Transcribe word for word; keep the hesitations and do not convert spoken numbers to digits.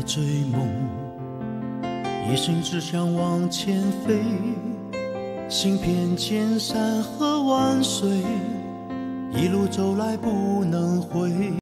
追梦，一生只想往前飞，行遍千山和万水，一路走来不能回。